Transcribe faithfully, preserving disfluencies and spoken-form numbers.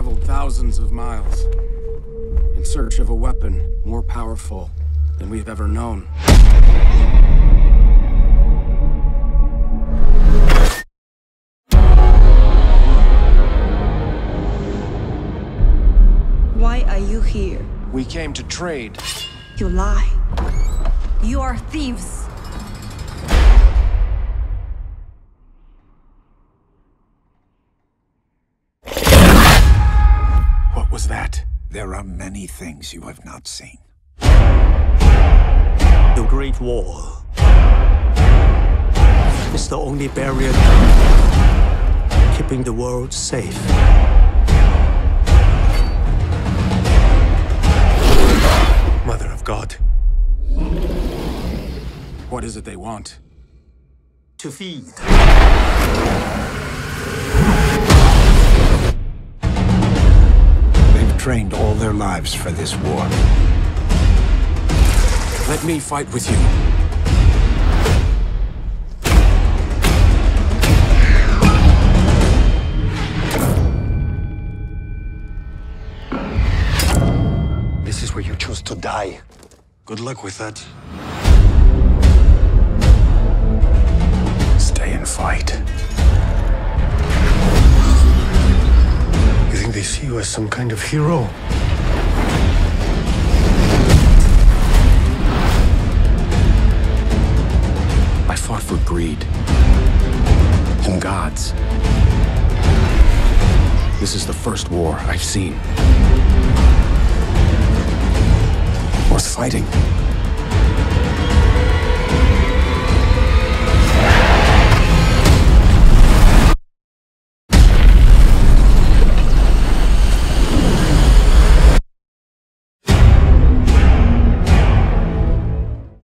traveled thousands of miles in search of a weapon more powerful than we've ever known. Why are you here? We came to trade. You lie. You are thieves. What was that? There are many things you have not seen. The Great Wall is the only barrier keeping the world safe. Mother of God. What is it they want? To feed. They've trained all their lives for this war. Let me fight with you. This is where you choose to die. Good luck with that. Stay and fight. You think they see you as some kind of hero? I fought for greed and gods. This is the first war I've seen worth fighting.